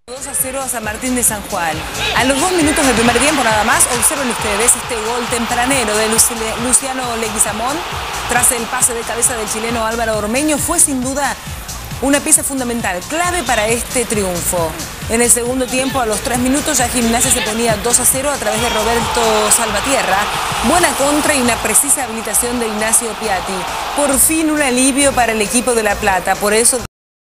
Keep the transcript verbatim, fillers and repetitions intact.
dos a cero a San Martín de San Juan. A los dos minutos del primer tiempo nada más, observen ustedes este gol tempranero de Luciano Leguizamón tras el pase de cabeza del chileno Álvaro Ormeño. Fue sin duda una pieza fundamental, clave para este triunfo. En el segundo tiempo, a los tres minutos, ya Gimnasia se ponía dos a cero a través de Roberto Salvatierra. Buena contra y una precisa habilitación de Ignacio Piatti. Por fin un alivio para el equipo de La Plata. Por eso...